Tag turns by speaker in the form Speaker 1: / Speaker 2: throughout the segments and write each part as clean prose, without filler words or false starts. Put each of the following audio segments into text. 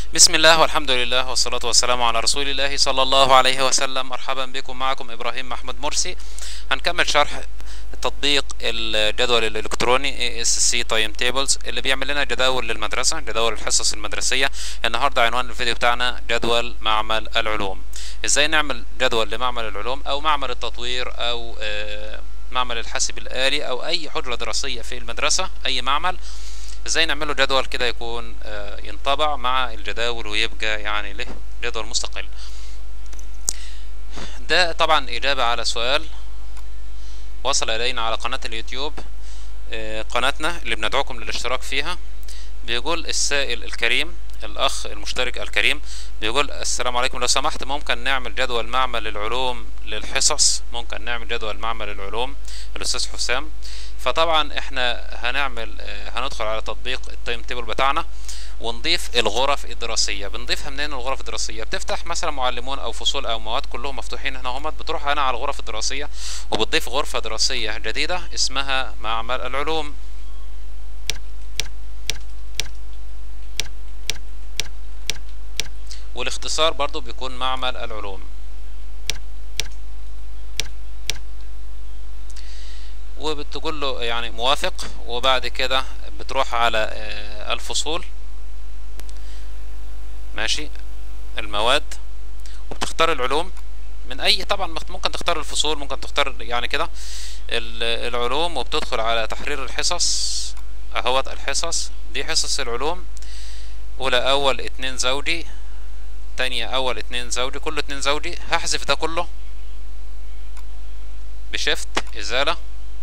Speaker 1: بسم الله والحمد لله والصلاة والسلام على رسول الله صلى الله عليه وسلم. مرحبا بكم، معكم إبراهيم محمد مرسي. هنكمل شرح تطبيق الجدول الإلكتروني ASC Time Tables اللي بيعمل لنا جداول للمدرسة، جداول الحصص المدرسية. النهاردة عنوان الفيديو بتاعنا جدول معمل العلوم. ازاي نعمل جدول لمعمل العلوم او معمل التطوير او معمل الحاسب الآلي او اي حجرة دراسية في المدرسة، اي معمل. ازاي نعمله جدول كده يكون ينطبع مع الجداول ويبقى يعني له جدول مستقل. ده طبعا اجابة على سؤال وصل الينا على قناة اليوتيوب، قناتنا اللي بندعوكم للاشتراك فيها. بيقول السائل الكريم، الاخ المشترك الكريم، بيقول السلام عليكم، لو سمحت ممكن نعمل جدول معمل العلوم للحصص؟ ممكن نعمل جدول معمل العلوم الاستاذ حسام. فطبعا احنا هندخل على تطبيق التايم تيبل بتاعنا ونضيف الغرف الدراسية. بنضيفها منين الغرف الدراسية؟ بتفتح مثلا معلمون او فصول او مواد كلهم مفتوحين هنا هم، بتروح هنا على الغرف الدراسية وبتضيف غرفة دراسية جديدة اسمها معمل العلوم. والاختصار برضو بيكون معمل العلوم. وبتقول له يعني موافق، وبعد كده بتروح على الفصول، ماشي، المواد، وبتختار العلوم من اي، طبعا ممكن تختار الفصول، ممكن تختار يعني كده العلوم، وبتدخل على تحرير الحصص اهوت. الحصص دي حصص العلوم، اولى اول 2 زوجي، تانية اول 2 زوجي، كله 2 زوجي. هحذف ده كله بشيفت ازالة،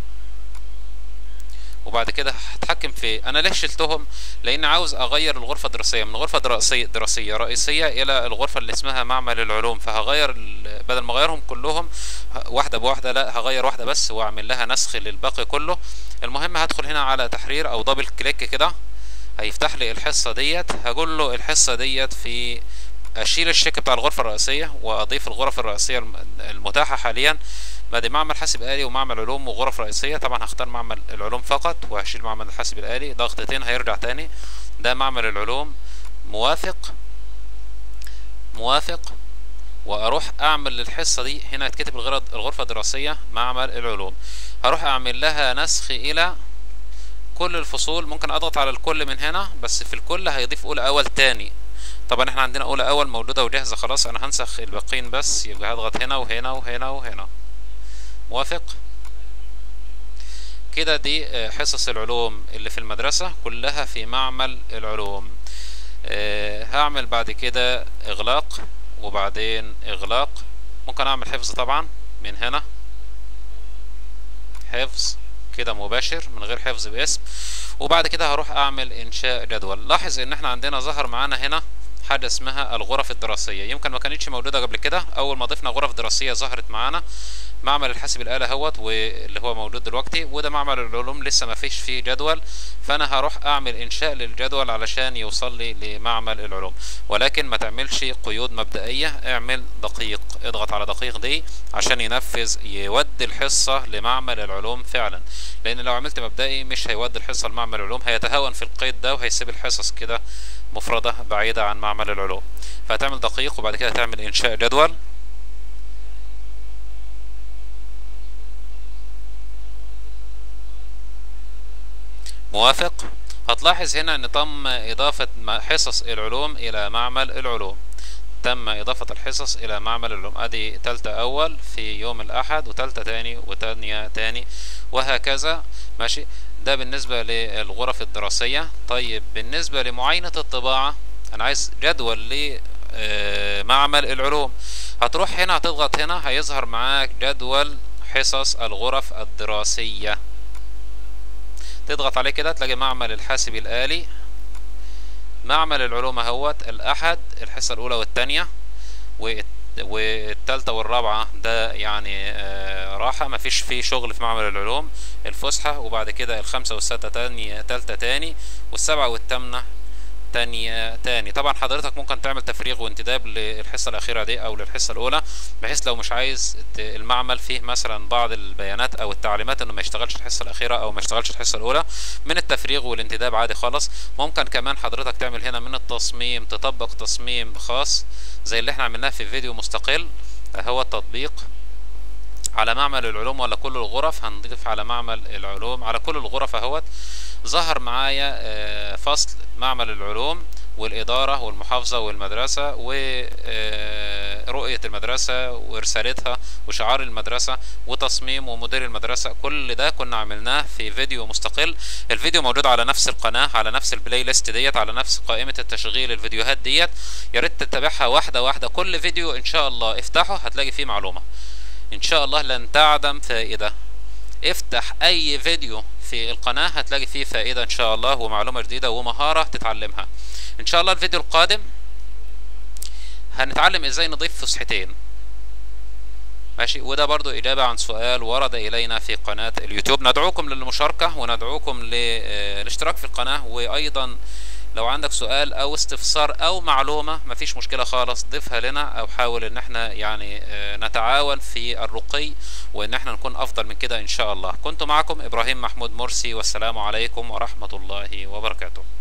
Speaker 1: وبعد كده هتحكم في، انا ليه شلتهم؟ لان عاوز اغير الغرفه الدراسيه من غرفه دراسيه رئيسيه الى الغرفه اللي اسمها معمل العلوم. فهغير بدل ما اغيرهم كلهم واحده بواحده، لا هغير واحده بس واعمل لها نسخ للباقي كله. المهم هدخل هنا على تحرير او دبل كليك كده، هيفتح لي الحصه ديت. هقول له الحصه ديت في، اشيل الشيك بتاع الغرفه الرئيسيه واضيف الغرف الرئيسيه المتاحه حاليا. بعد معمل حاسب آلي ومعمل علوم وغرف رئيسية، طبعا هختار معمل العلوم فقط وهشيل معمل الحاسب الآلي. ضغطتين هيرجع تاني، ده معمل العلوم. موافق، موافق، واروح اعمل للحصة دي هنا يتكتب الغرفة الدراسية معمل العلوم. هروح اعمل لها نسخ الى كل الفصول. ممكن اضغط على الكل من هنا، بس في الكل هيضيف اولى اول تاني. طبعا احنا عندنا اولى اول موجودة وجاهزة خلاص، انا هنسخ الباقيين بس. يبقى هضغط هنا وهنا وهنا وهنا. موافق كده. دي حصص العلوم اللي في المدرسة كلها في معمل العلوم. هعمل بعد كده اغلاق وبعدين اغلاق. ممكن اعمل حفظ طبعا من هنا، حفظ كده مباشر من غير حفظ باسم. وبعد كده هروح اعمل انشاء جدول. لاحظ ان احنا عندنا ظهر معانا هنا حاجة اسمها الغرف الدراسية، يمكن ما كانتش موجودة قبل كده. اول ما ضفنا غرف دراسية ظهرت معانا. معمل الحاسب الآلة اهوت واللي هو موجود دلوقتي، وده معمل العلوم لسه ما فيش فيه جدول. فانا هروح اعمل انشاء للجدول علشان يوصل لي لمعمل العلوم. ولكن ما تعملش قيود مبدئية، اعمل دقيق، اضغط على دقيق دي عشان ينفذ، يودي الحصة لمعمل العلوم فعلا. لان لو عملت مبدئي مش هيودي الحصة لمعمل العلوم، هيتهاون في القيد ده وهيسيب الحصص كده مفردة بعيدة عن معمل العلوم. فهتعمل دقيق وبعد كده تعمل انشاء جدول. موافق. هتلاحظ هنا ان تم اضافة حصص العلوم الى معمل العلوم. تم اضافة الحصص الى معمل العلوم. ادي تالتة اول في يوم الاحد، وتالتة تاني، وتانية تاني، وهكذا. ماشي. ده بالنسبة للغرف الدراسية. طيب بالنسبة لمعاينة الطباعة، انا عايز جدول لمعمل العلوم. هتروح هنا، هتضغط هنا، هيظهر معاك جدول حصص الغرف الدراسية. تضغط عليه كده تلاقي معمل الحاسب الآلي، معمل العلوم اهوت. الأحد الحصة الأولى والثانية والثالثة والرابعة، ده يعني راحة، مفيش فيه شغل في معمل العلوم. الفسحة، وبعد كده الخمسة والستة تانية تالتة تاني، والسبعة والثامنة تاني. طبعا حضرتك ممكن تعمل تفريغ وانتداب للحصة الأخيرة دي أو للحصة الأولى، بحيث لو مش عايز المعمل فيه مثلا بعض البيانات أو التعليمات إنه ما يشتغلش الحصة الأخيرة أو ما يشتغلش الحصة الأولى، من التفريغ والانتداب عادي خالص. ممكن كمان حضرتك تعمل هنا من التصميم، تطبق تصميم خاص زي اللي احنا عملناه في فيديو مستقل. هو التطبيق على معمل العلوم ولا كل الغرف، هنضيف على معمل العلوم على كل الغرف اهوت. ظهر معايا فصل معمل العلوم والإدارة والمحافظة والمدرسة ورؤية المدرسة ورسالتها وشعار المدرسة وتصميم ومدير المدرسة. كل ده كنا عملناه في فيديو مستقل. الفيديو موجود على نفس القناة، على نفس البلاي ليست ديت، على نفس قائمة التشغيل الفيديوهات ديت. يا ريت تتابعها واحدة واحدة. كل فيديو إن شاء الله افتحه هتلاقي فيه معلومة إن شاء الله لن تعدم فائدة. افتح أي فيديو في القناة هتلاقي فيه فائدة إن شاء الله ومعلومة جديدة ومهارة تتعلمها إن شاء الله. الفيديو القادم هنتعلم إزاي نضيف فسحتين، ماشي، وده برضو إجابة عن سؤال ورد إلينا في قناة اليوتيوب. ندعوكم للمشاركة وندعوكم للاشتراك في القناة، وأيضا لو عندك سؤال أو استفسار أو معلومة مفيش مشكلة خالص، ضيفها لنا أو حاول إن احنا يعني نتعاون في الرقي وإن احنا نكون أفضل من كده إن شاء الله. كنت معكم إبراهيم محمود مرسي، والسلام عليكم ورحمة الله وبركاته.